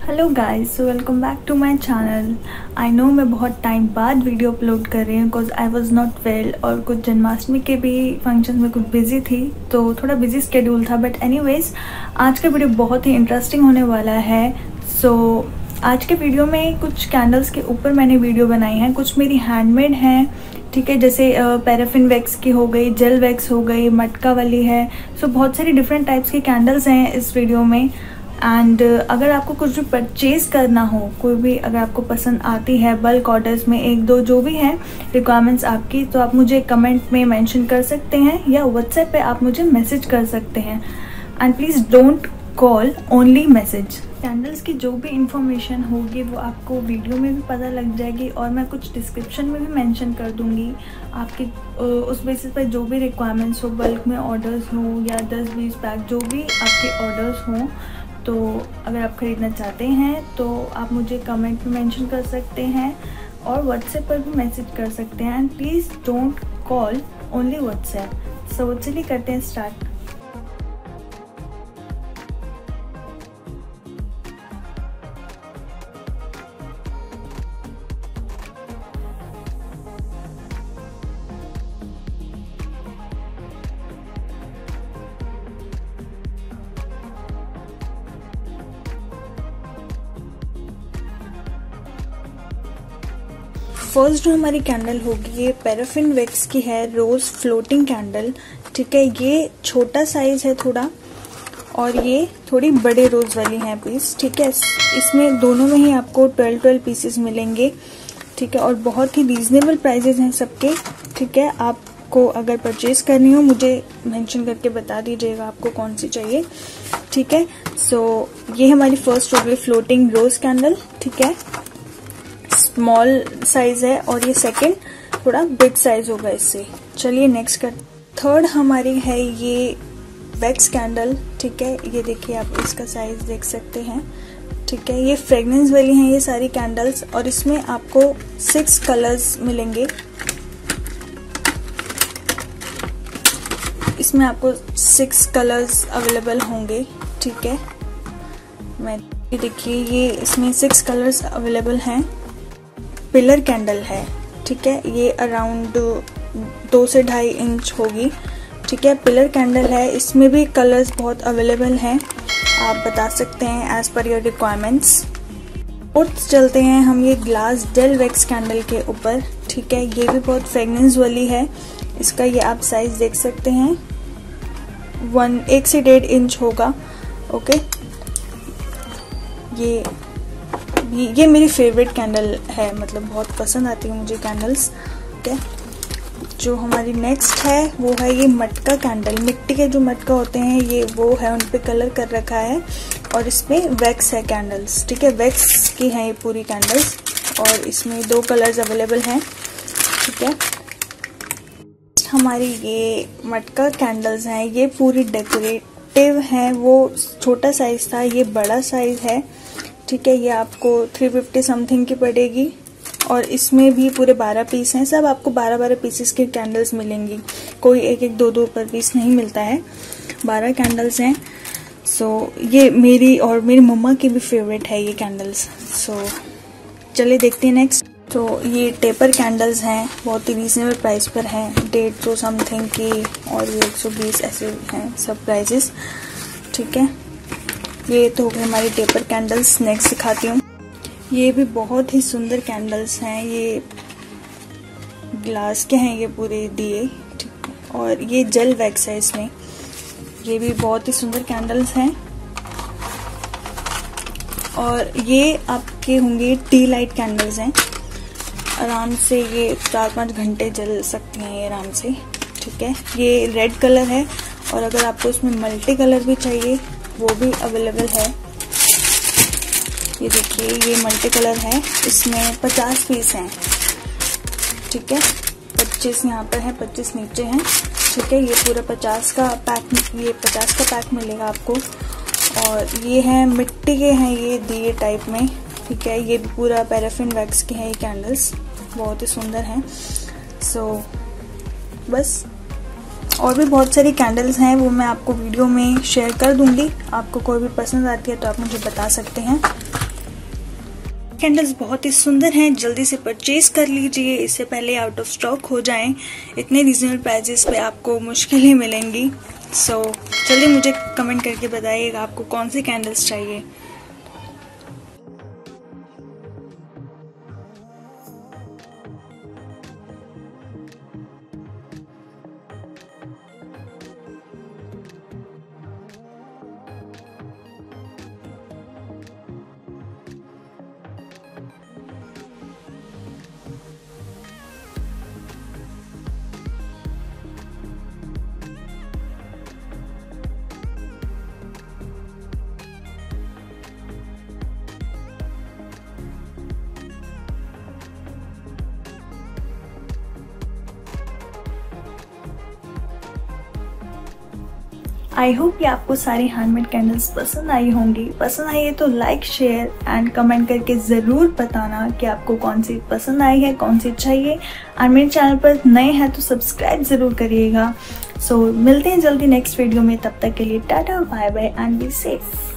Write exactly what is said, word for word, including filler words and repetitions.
Hello guys, so welcome back to my channel. I know मैं बहुत time बाद video upload कर रही हूँ because I was not well और कुछ जन्माष्टमी के भी फंक्शन में कुछ बिजी थी, तो थोड़ा बिजी स्केड्यूल था। बट एनीवेज आज का वीडियो बहुत ही इंटरेस्टिंग होने वाला है। सो so, आज के वीडियो में कुछ कैंडल्स के ऊपर मैंने वीडियो बनाई है, कुछ मेरी हैंडमेड हैं, ठीक है। जैसे पैराफिन वैक्स की हो गई, जेल वैक्स हो गई, मटका वाली है। सो so, बहुत सारी डिफरेंट टाइप्स की कैंडल्स हैं इस वीडियो में। एंड uh, अगर आपको कुछ भी परचेज़ करना हो, कोई भी अगर आपको पसंद आती है, बल्क ऑर्डर्स में एक दो जो भी हैं रिक्वायरमेंट्स आपकी, तो आप मुझे कमेंट में मेंशन कर सकते हैं या व्हाट्सएप पे आप मुझे मैसेज कर सकते हैं। And please don't call, only message. Candles की जो भी इंफॉर्मेशन होगी वो आपको वीडियो में भी पता लग जाएगी और मैं कुछ डिस्क्रिप्शन में भी मेंशन कर दूँगी। आपके उस बेसिस पर जो भी रिक्वायरमेंट्स हो, बल्क में ऑर्डर्स हो या दस बीस पैक जो भी आपके ऑर्डर्स हों, तो अगर आप ख़रीदना चाहते हैं तो आप मुझे कमेंट में मेंशन कर सकते हैं और व्हाट्सएप पर भी मैसेज कर सकते हैं। And please don't call, only WhatsApp. So चलिए करते हैं स्टार्ट। फर्स्ट जो हमारी कैंडल होगी ये पैराफिन वैक्स की है, रोज फ्लोटिंग कैंडल, ठीक है। ये छोटा साइज है थोड़ा और ये थोड़ी बड़े रोज वाली है पीस, ठीक है। इसमें दोनों में ही आपको ट्वेल्व ट्वेल्व पीसेस मिलेंगे, ठीक है। और बहुत ही रीजनेबल प्राइजेस हैं सबके, ठीक है। आपको अगर परचेज करनी हो मुझे मेंशन करके बता दीजिएगा आपको कौन सी चाहिए, ठीक है। सो ये हमारी फर्स्ट हो गई फ्लोटिंग रोज कैंडल, ठीक है। स्मॉल साइज है और ये सेकंड थोड़ा बिग साइज होगा इससे। चलिए नेक्स्ट कर। थर्ड हमारी है ये वैक्स कैंडल, ठीक है। ये देखिए आप इसका साइज देख सकते हैं, ठीक है। ये फ्रेग्रेंस वाली हैं ये सारी कैंडल्स और इसमें आपको सिक्स कलर्स मिलेंगे। इसमें आपको सिक्स कलर्स अवेलेबल होंगे, ठीक है। मैं ये देखिए ये इसमें सिक्स कलर्स अवेलेबल हैं। पिलर कैंडल है, ठीक है। ये अराउंड दो से ढाई इंच होगी, ठीक है। पिलर कैंडल है, इसमें भी कलर्स बहुत अवेलेबल हैं, आप बता सकते हैं as per your requirements. Fourth चलते हैं हम ये ग्लास जेल वैक्स कैंडल के ऊपर, ठीक है। ये भी बहुत फ्रेग्रेंस वाली है। इसका ये आप साइज देख सकते हैं, वन एक से डेढ़ इंच होगा, ओके। ये ये मेरी फेवरेट कैंडल है, मतलब बहुत पसंद आती है मुझे कैंडल्स, ठीक है। जो हमारी नेक्स्ट है वो है ये मटका कैंडल। मिट्टी के जो मटका होते हैं ये वो है, उन पे कलर कर रखा है और इसमें वैक्स है कैंडल्स, ठीक है। वैक्स की है ये पूरी कैंडल्स और इसमें दो कलर्स अवेलेबल हैं, ठीक है। हमारी ये मटका कैंडल्स हैं, ये पूरी डेकोरेटिव हैं। वो छोटा साइज था, ये बड़ा साइज है, ठीक है। ये आपको थ्री फिफ्टी समथिंग की पड़ेगी और इसमें भी पूरे बारह पीस हैं। सब आपको बारह बारह पीसेस की कैंडल्स मिलेंगी, कोई एक एक दो दो पर पीस नहीं मिलता है, बारह कैंडल्स हैं। सो so, ये मेरी और मेरी मम्मा की भी फेवरेट है ये कैंडल्स। सो so, चलिए देखते हैं नेक्स्ट। तो ये टेपर कैंडल्स हैं, बहुत ही रीजनेबल प्राइस पर हैं, डेढ़ सौ समथिंग की और ये एक सौ बीस ऐसे हैं सब प्राइजेस, ठीक है। ये तो हो गई हमारी टेपर कैंडल्स। नेक्स्ट दिखाती हूँ, ये भी बहुत ही सुंदर कैंडल्स हैं, ये ग्लास के हैं ये पूरे दिए, ठीक। और ये जेल वैक्स है इसमें, ये भी बहुत ही सुंदर कैंडल्स हैं। और ये आपके होंगे टी लाइट कैंडल्स हैं, आराम से ये चार पाँच घंटे जल सकती हैं ये आराम से, ठीक है। ये रेड कलर है और अगर आपको इसमें मल्टी कलर भी चाहिए वो भी अवेलेबल है। ये देखिए ये मल्टी कलर है, इसमें पचास पीस हैं, ठीक है। पच्चीस यहाँ पर है, पच्चीस नीचे हैं, ठीक है। ये पूरा पचास का पैक, ये पचास का पैक मिलेगा आपको। और ये है मिट्टी के हैं ये दिए टाइप में, ठीक है। ये भी पूरा पैराफिन वैक्स के हैं ये कैंडल्स, बहुत ही सुंदर हैं। सो so, बस और भी बहुत सारी कैंडल्स हैं, वो मैं आपको वीडियो में शेयर कर दूंगी। आपको कोई भी पसंद आती है तो आप मुझे बता सकते हैं। कैंडल्स बहुत ही सुंदर हैं, जल्दी से परचेज कर लीजिए इससे पहले आउट ऑफ स्टॉक हो जाएं। इतने रीजनेबल प्राइजेस पे आपको मुश्किल ही मिलेंगी। सो so, जल्दी मुझे कमेंट करके बताइएगा आपको कौन सी कैंडल्स चाहिए। आई होप कि आपको सारी हैंडमेड कैंडल्स पसंद आई होंगी। पसंद आई है तो लाइक, शेयर एंड कमेंट करके ज़रूर बताना कि आपको कौन सी पसंद आई है, कौन सी चाहिए। एंड मेरे चैनल पर नए हैं तो सब्सक्राइब ज़रूर करिएगा। सो so, मिलते हैं जल्दी नेक्स्ट वीडियो में। तब तक के लिए tata, bye bye and be safe.